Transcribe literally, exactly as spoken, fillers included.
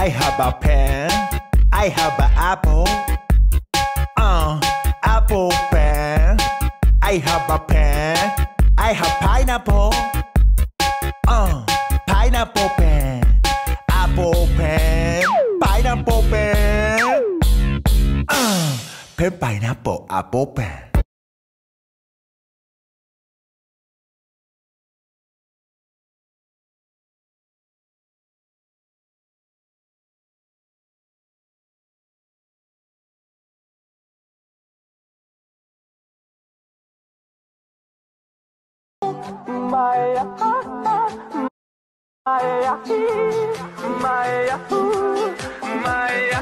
I have a pen. I have an apple. Uh, apple pen. I have a pen. I have pineapple. Uh, pineapple pen. Apple pen. Pineapple pen. Uh, pen pineapple apple pen. Maya, Maya, Maya, Maya,